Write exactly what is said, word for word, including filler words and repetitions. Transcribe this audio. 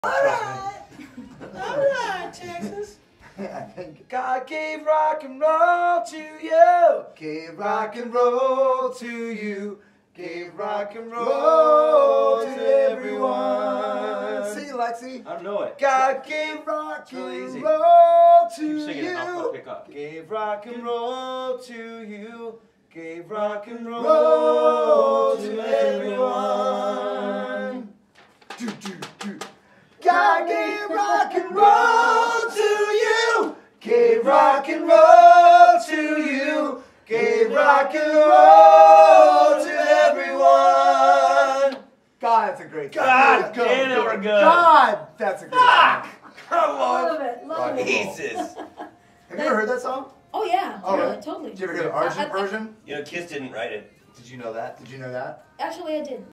Alright, alright, Texas. God gave rock and roll to you. Gave rock and roll to you. Gave rock and roll to everyone. Sing it, Lexi. I don't know it. God gave rock really and easy. roll to Keep singing it, I'll you. pick up. Gave rock and roll to you. Gave rock and roll to everyone. Do, do, do. God gave rock and roll to you. Gave rock and roll to you. Gave rock and roll to everyone. God, that's a great song. God, Go, damn it, go. we're good. God, that's a great Fuck! song. Come on. Love it, love it. Jesus. Have you ever heard that song? Oh yeah, Oh, totally, really? totally. Did you ever hear the Argent I- I- version? You know, Kiss didn't write it. Did you know that? Did you know that? Actually, I did.